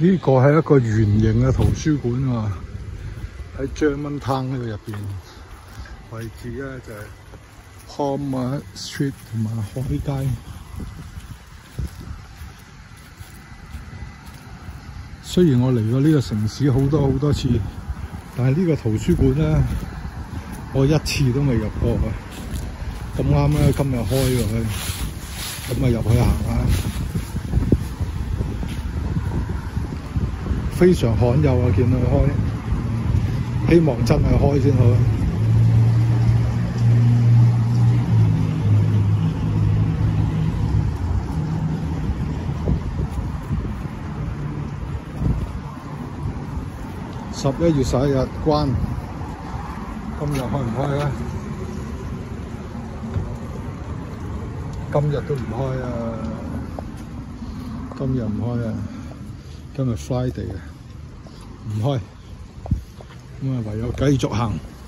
呢個係一個圓形嘅圖書館啊，喺 German Town 呢度入邊，位置咧就係 Palmer Street 同埋海街。雖然我嚟過呢個城市好多次，但係呢個圖書館咧，我一次都未入過嘅。咁啱咧，今日開喎佢，咁啊入去行下。非常罕有啊！見佢開，希望真係開先好。11月11日關，今日開唔開咧？今日都唔開啊！今日唔開啊！今日 Friday 啊！唔開，咁啊唯有繼續行。